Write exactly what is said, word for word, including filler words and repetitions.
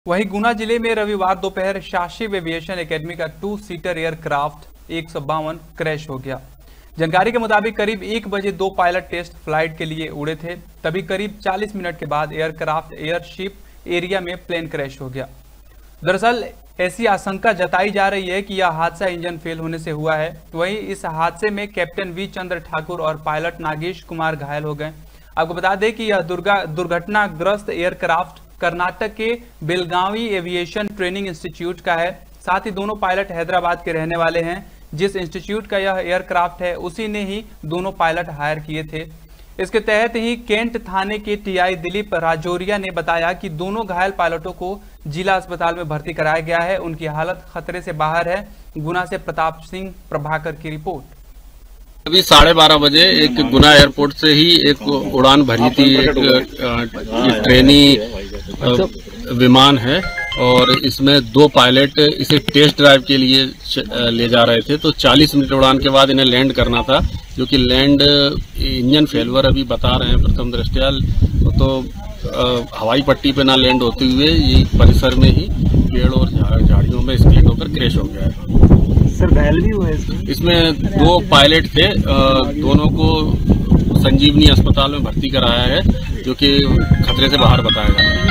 वहीं गुना जिले में रविवार दोपहर शाशिब एविएशन एकेडमी का टू सीटर एयरक्राफ्ट एक सौ बावन क्रैश हो गया। जानकारी के मुताबिक करीब एक बजे दो पायलट टेस्ट फ्लाइट के लिए उड़े थे, तभी करीब चालीस मिनट के बाद एयरक्राफ्ट एयरशिप एरिया में प्लेन क्रैश हो गया। दरअसल ऐसी आशंका जताई जा रही है कि यह हादसा इंजन फेल होने से हुआ है। वहीं इस हादसे में कैप्टन वी चंद्र ठाकुर और पायलट नागेश कुमार घायल हो गए। आपको बता दें कि यह दुर्घटनाग्रस्त एयरक्राफ्ट कर्नाटक के बेलगावी एविएशन ट्रेनिंग इंस्टीट्यूट का है। साथ ही दोनों पायलट हैदराबाद के रहने वाले हैं। जिस इंस्टीट्यूट का यह एयरक्राफ्ट है उसी ने ही दोनों पायलट हायर किए थे। इसके तहत ही कैंट थाने के टीआई दिलीप राजौरिया ने बताया कि दोनों घायल पायलटों को जिला अस्पताल में भर्ती कराया गया है। उनकी हालत खतरे से बाहर है। गुना से प्रताप सिंह प्रभाकर की रिपोर्ट। अभी साढ़े बारह बजे एक गुना एयरपोर्ट से ही एक उड़ान भरी थी। एक ट्रेनी विमान है और इसमें दो पायलट इसे टेस्ट ड्राइव के लिए ले जा रहे थे। तो चालीस मिनट उड़ान के बाद इन्हें लैंड करना था, जो कि लैंड इंजन फेलवर अभी बता रहे हैं प्रथम दृष्टया। तो हवाई पट्टी पे ना लैंड होते हुए ये परिसर में ही पेड़ और झाड़ियों में स्क्रीन होकर क्रैश हो गया है। सर घायल भी हुए इसमें? इसमें दो पायलट थे, दोनों को संजीवनी अस्पताल में भर्ती कराया है, जो कि खतरे से बाहर बताया गया है।